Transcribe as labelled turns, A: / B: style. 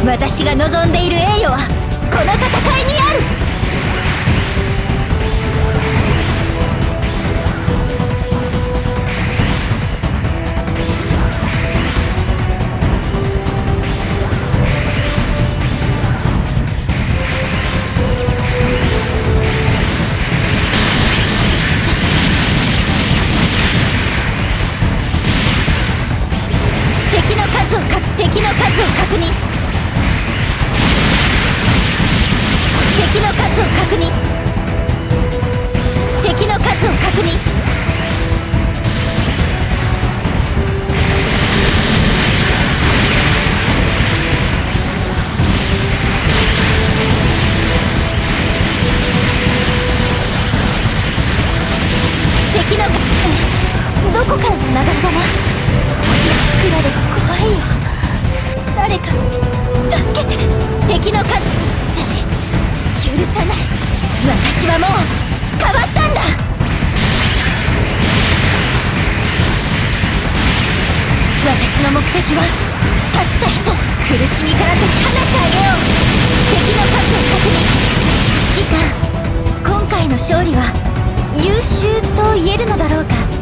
A: 私が望んでいる栄誉はこの戦いにある。敵の数を確認。敵の数を確認。敵の数を確認。敵のどこからの流れ弾。真っ暗で怖いよ。誰か助けて。敵の数許さない。私はもう変わったんだ。私の目的はたった一つ。苦しみから解き放ってあげよう。敵の数を確認。指揮官、今回の勝利は優秀と言えるのだろうか。